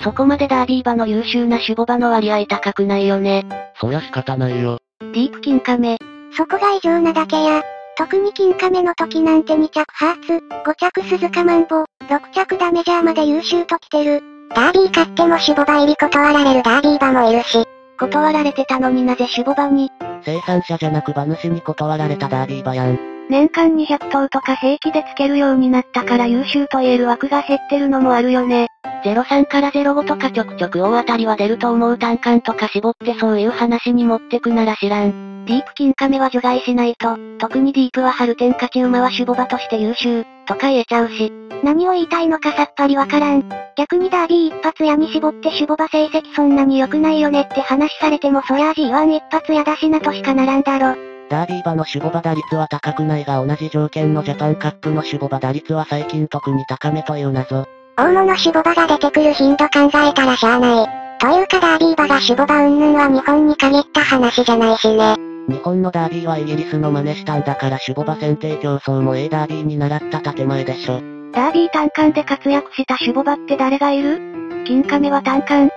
そこまでダービー馬の優秀な種牡馬の割合高くないよね。 そりゃ仕方ないよ。 ディープ金亀。 そこが異常なだけや。特に金亀の時なんて2着ハーツ、5着鈴鹿マンボ、6着ダメジャーまで優秀と来てる。ダービー勝っても種牡馬入り断られるダービー馬もいるし。 断られてたのになぜ種牡馬に。 生産者じゃなく馬主に断られたダービー馬やん。 年間200頭とか平気でつけるようになったから優秀と言える枠が減ってるのもあるよね。03から05とかちょくちょく大当たりは出ると思う単管とか絞ってそういう話に持ってくなら知らん。ディープ金亀は除外しないと、特にディープは春天勝ち馬は種牡馬として優秀、とか言えちゃうし。 何を言いたいのかさっぱりわからん。逆にダービー一発屋に絞って種牡馬成績そんなに良くないよねって話されてもそりゃあ G1 一発屋だしなとしかならんだろ。 ダービー馬の種牡馬打率は高くないが同じ条件のジャパンカップの種牡馬打率は最近特に高めという謎。 大物種牡馬が出てくる頻度考えたらしゃあない。というかダービー馬が種牡馬云々は日本に限った話じゃないしね。 日本のダービーはイギリスの真似したんだから種牡馬選定競争もダービーに習った建前でしょ。 ダービー単管で活躍した種牡馬って誰がいる？金亀は単管？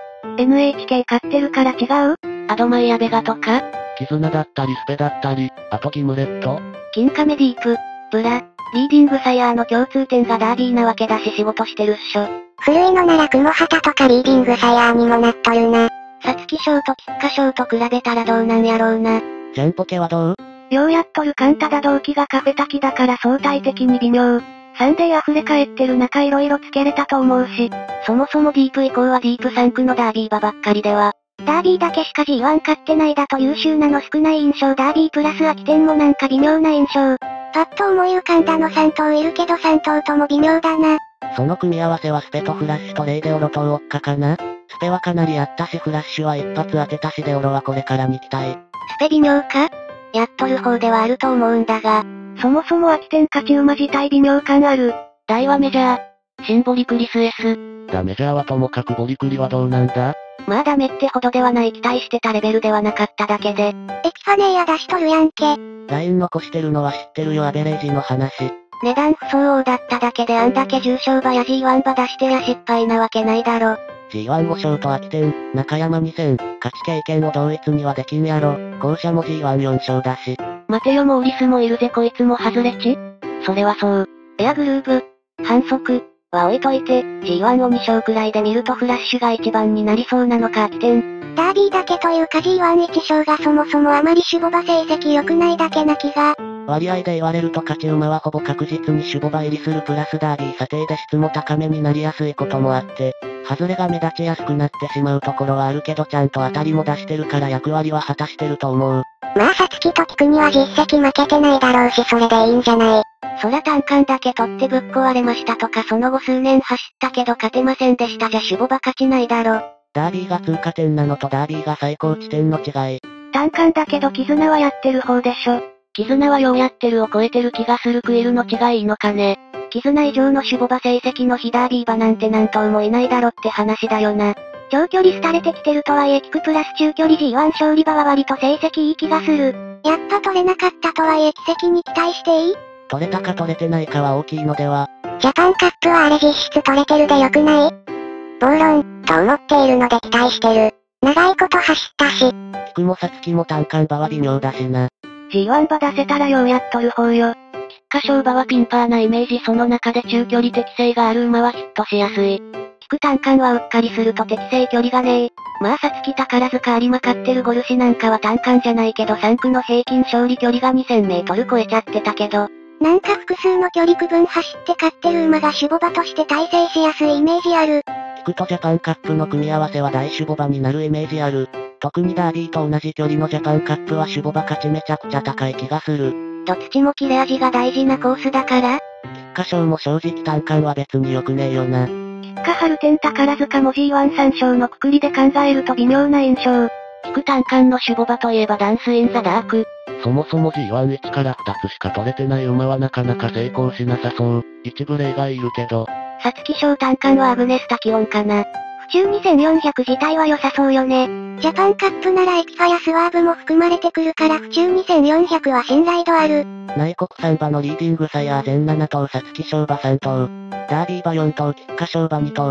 NHK 買ってるから違う？アドマイヤベガとか？ 絆だったりスペだったり、あとギムレット？ 金亀ディープ、ブラ、リーディングサイヤーの共通点がダービーなわけだし仕事してるっしょ。 古いのなら雲旗とかリーディングサイヤーにもなっとるな。 皐月賞と菊花賞と比べたらどうなんやろうな。 ジャンポケはどう？ ようやっとるカンタダ同期がカフェタキだから相対的に微妙。サンデー溢れ返ってる中色々つけれたと思うし、そもそもディープ以降はディープ3区のダービー馬ばっかりでは。 ダービーだけしか G1 勝ってないだと優秀なの少ない印象ダービープラス秋天もなんか微妙な印象。パッと思い浮かんだの3頭いるけど3頭とも微妙だな。 その組み合わせはスペとフラッシュとレイでオロとウオッカかな？スペはかなりあったしフラッシュは一発当てたしでオロはこれからに期待。 スペ微妙か？やっとる方ではあると思うんだが、そもそも秋天勝ち馬自体微妙感ある。大はメジャー。シンボリクリス S。 ダメジャーはともかくボリクリはどうなんだ？ まあダメってほどではない期待してたレベルではなかっただけで。 エピファネーア出しとるやんけ。 ライン残してるのは知ってるよアベレージの話。 値段不相応だっただけであんだけ重賞馬や G1 馬出してや失敗なわけないだろ。 G1 5勝と秋天、中山2000、勝ち経験を同一にはできんやろ。後者も G14 勝だし。 待てよモーリスもいるぜこいつも外れ値？それはそう。エアグルーブ、反則、は置いといて、G1 を2勝くらいで見るとフラッシュが一番になりそうなのか秋天。 ダービーだけというか G11 勝がそもそもあまり種牡馬成績良くないだけな気が。 割合で言われると勝ち馬はほぼ確実に種牡馬入りするプラスダービー査定で質も高めになりやすいこともあって、外れが目立ちやすくなってしまうところはあるけどちゃんと当たりも出してるから役割は果たしてると思う。 まあ皐月と菊には実績負けてないだろうしそれでいいんじゃない。 そら単管だけ取ってぶっ壊れましたとかその後数年走ったけど勝てませんでしたじゃ種牡馬勝ちないだろ。 ダービーが通過点なのとダービーが最高地点の違い。 単管だけど絆はやってる方でしょ。絆はようやってるを超えてる気がするクイルの違いいいのかね。絆以上の種牡馬成績の非ダービー馬なんて何頭もいないだろって話だよな。 長距離廃れてきてるとはいえ菊プラス中距離 G1 勝利馬は割と成績いい気がする。やっぱ取れなかったとはいえ奇跡に期待していい？ 取れたか取れてないかは大きいのでは。 ジャパンカップはあれ実質取れてるでよくない？暴論、と思っているので期待してる。長いこと走ったし。 菊も皐月も単管馬は微妙だしな。 G1 馬出せたらようやっとる方よ。菊花賞馬はピンパーなイメージその中で中距離適性がある馬はヒットしやすい。菊単管はうっかりすると適正距離がねえ。まあ皐月宝塚有馬勝ってるゴルシなんかは単管じゃないけど3区の平均勝利距離が2000メートル超えちゃってたけど。 なんか複数の距離区分走って勝ってる馬が種牡馬として大成しやすいイメージある。 菊とジャパンカップの組み合わせは大種牡馬になるイメージある。特にダービーと同じ距離のジャパンカップは種牡馬勝ちめちゃくちゃ高い気がする。 どっちも切れ味が大事なコースだから菊花賞も正直単管は別に良くねえよな。 菊花春天宝塚も G13 勝のくくりで考えると微妙な印象。菊単管の種牡馬といえばダンスインザダーク。 そもそも G11 から2つしか取れてない馬はなかなか成功しなさそう。一部例外いるけど。 皐月賞単管はアグネスタキオンかな。 府中2400自体は良さそうよね。ジャパンカップならエキファやスワーブも含まれてくるから府中2400は信頼度ある。 内国産馬のリーディングサイヤー全7頭皐月賞馬3頭。ダービー馬4頭菊花賞馬2頭。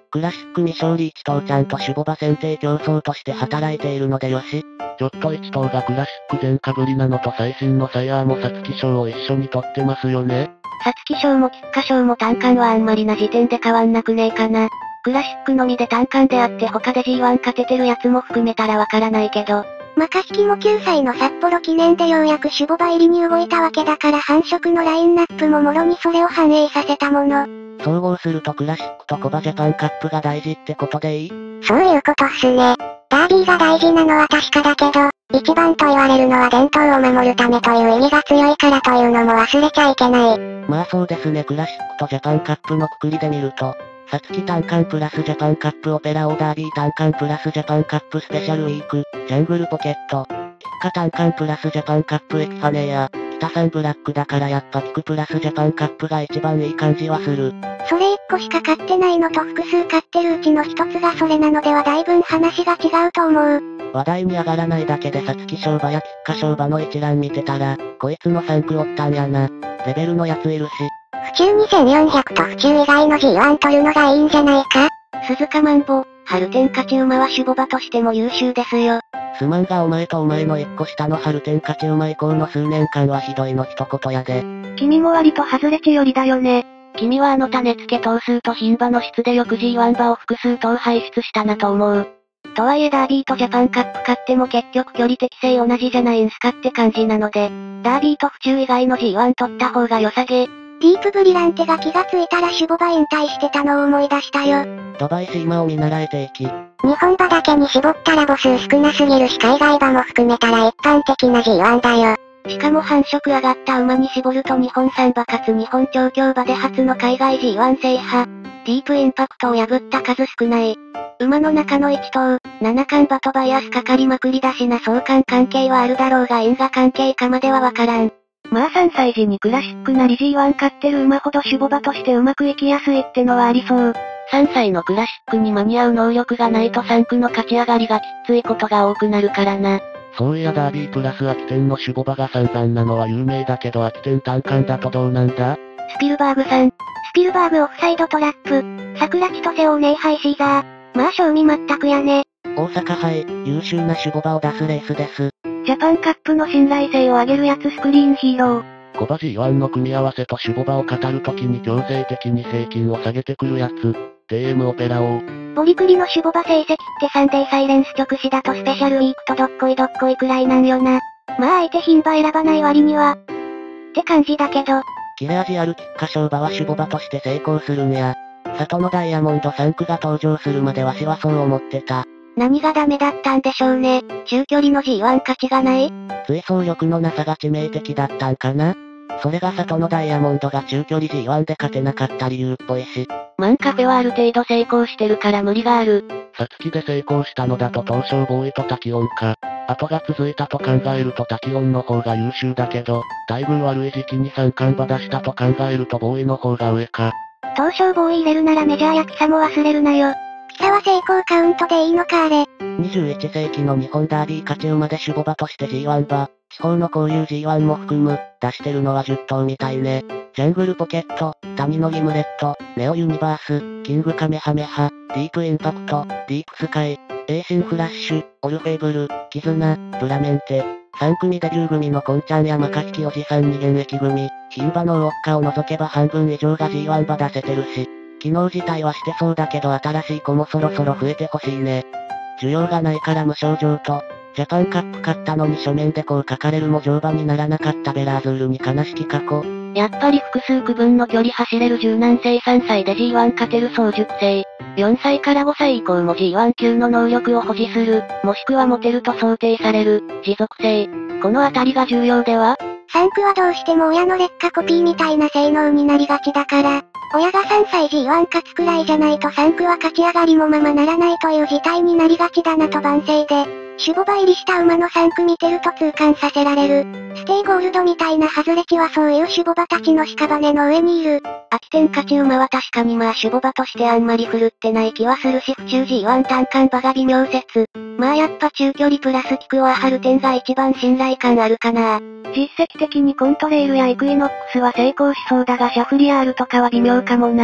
クラシック未勝利1頭ちゃんと種牡馬選定競争として働いているのでよし。 ちょっと1頭がクラシック全かぶりなのと最新のサイヤーも皐月賞を一緒に取ってますよね。 皐月賞も菊花賞も単冠はあんまりな時点で変わんなくねえかな。クラシックのみで単冠であって他で G1 勝ててるやつも含めたらわからないけど。 マカシキも9歳の札幌記念でようやく種牡馬入りに動いたわけだから繁殖のラインナップももろにそれを反映させたもの。 総合するとクラシックとコバジャパンカップが大事ってことでいい？ そういうことっすね。ダービーが大事なのは確かだけど、一番と言われるのは伝統を守るためという意味が強いからというのも忘れちゃいけない。 まあそうですね。クラシックとジャパンカップのくくりで見ると、皐月単冠プラスジャパンカップオペラオーダービー単冠プラスジャパンカップスペシャルウィーク、ジャングルポケット、菊花単冠プラスジャパンカップエピファネア、北さんブラックだからやっぱピクプラスジャパンカップが一番いい感じはする。 それ1個しか買ってないのと複数買ってるうちの一つがそれなのではだいぶ話が違うと思う。 話題に上がらないだけで皐月賞馬や菊花賞馬の一覧見てたら、こいつの3区おったんやな。レベルのやついるし。 府中2400と府中以外の G1 取るのがいいんじゃないか？ 鈴鹿マンボ、春天勝ち馬は種牡馬としても優秀ですよ。 すまんがお前とお前の1個下の春天勝ち馬以降の数年間はひどいの一言やで。 君も割と外れ値寄りだよね。君は種付け頭数と牝馬の質でよく G1 馬を複数頭輩出したなと思う。とはいえダービーとジャパンカップ勝っても結局距離適性同じじゃないんすかって感じなので、ダービーと府中以外の G1 取った方が良さげ。 ディープブリランテが気がついたら種牡馬引退してたのを思い出したよ。 ドバイシーマを見習えていき。 日本馬だけに絞ったら母数少なすぎるし海外馬も含めたら一般的な G1 だよ。 しかも繁殖上がった馬に絞ると日本産馬かつ日本調教馬で初の海外 G1 制覇。ディープインパクトを破った数少ない。馬の中の1頭、7冠馬とバイアスかかりまくりだしな相関関係はあるだろうが因果関係かまではわからん。まあ3歳時にクラシックなり G1 勝ってる馬ほど種牡馬としてうまくいきやすいってのはありそう。3歳のクラシックに間に合う能力がないと3区の勝ち上がりがきついことが多くなるからな。 そういやダービープラス秋天の種牡馬が散々なのは有名だけど秋天単冠だとどうなんだ？ スピルバーグさん。 スピルバーグオフサイドトラップ。桜千歳オーネイハイシーザー。まあ賞味全くやね。 大阪杯、優秀な種牡馬を出すレースです。 ジャパンカップの信頼性を上げるやつスクリーンヒーロー。 コバ G1 の組み合わせと種牡馬を語るときに強制的に平均を下げてくるやつ。TM オペラ王。 ボリクリの種牡馬成績ってサンデーサイレンス直視だとスペシャルウィークとどっこいくらいなんよな。まあ相手牝馬選ばない割には。って感じだけど。 切れ味ある菊花賞馬は種牡馬として成功するんや。里のダイヤモンド3区が登場するまでわしはそう思ってた。 何がダメだったんでしょうね。中距離の G1 勝ちがない？ 追走力のなさが致命的だったんかな。それが里のダイヤモンドが中距離 G1 で勝てなかった理由っぽいし。 マンカフェはある程度成功してるから無理がある。 皐月で成功したのだと東証ボーイとタキオンか。後が続いたと考えるとタキオンの方が優秀だけど、待遇悪い時期に3冠馬出したと考えるとボーイの方が上か。 東証ボーイ入れるならメジャーやキサも忘れるなよ。キサは成功カウントでいいのかあれ。 21世紀の日本ダービー勝ち馬で種牡馬として G1 馬、地方のこういう G1 も含む、出してるのは10頭みたいね。ジャングルポケット、谷のギムレット、ネオユニバース、キングカメハメハ、ディープインパクト、ディープスカイ、エイシンフラッシュ、オルフェーブル、キズナ、ブラメンテ。3組デビュー組のコンちゃんやマカシキおじさんに現役組、牝馬のウォッカを除けば半分以上が G1 馬出せてるし、機能自体はしてそうだけど新しい子もそろそろ増えてほしいね。需要がないから無症状と、ジャパンカップ勝ったのに書面でこう書かれるも乗馬にならなかったベラーズールに悲しき過去。 やっぱり複数区分の距離走れる柔軟性3歳で G1 勝てる早熟性。4歳から5歳以降も G1 級の能力を保持する、もしくは持てると想定される、持続性。このあたりが重要では 3区はどうしても親の劣化コピーみたいな性能になりがちだから、親が3歳 G1 勝つくらいじゃないと3区は勝ち上がりもままならないという事態になりがちだなと万世で、種牡馬入りした馬の3区見てると痛感させられる。ステイゴールドみたいな外れ値はそういう種牡馬たちの屍の上にいる。 秋天勝ち馬は確かにまあ種牡馬としてあんまり振るってない気はするし府中 G1 単冠馬が微妙説。まあやっぱ中距離プラスキクオア春天が一番信頼感あるかな。実績的にコントレイルやイクイノックスは成功しそうだがシャフリヤールとかは微妙かもな。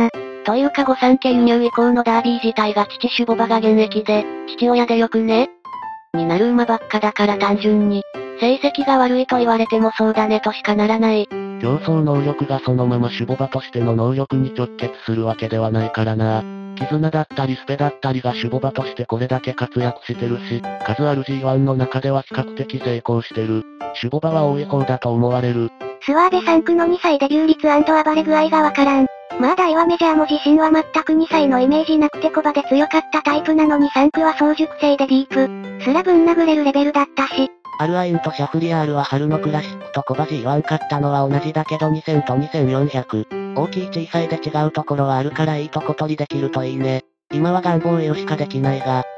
というか御三家輸入以降のダービー自体が父シュボバが現役で、父親でよくねになる馬ばっかだから単純に、成績が悪いと言われてもそうだねとしかならない。 競争能力がそのままシュボバとしての能力に直結するわけではないからな。絆だったりスペだったりがシュボバとしてこれだけ活躍してるし、数ある G1 の中では比較的成功してる。シュボバは多い方だと思われる。 スワーベ3区の2歳デビュー率&暴れ具合がわからん。まあ大はメジャーも自身は全く2歳のイメージなくてコバで強かったタイプなのに3区は早熟成でディープ。すらぶん殴れるレベルだったし。 アルアインとシャフリヤールは春のクラシックとコバ G1 勝ったのは同じだけど2000と2400。大きい小さいで違うところはあるからいいとこ取りできるといいね。今は願望よしかできないが、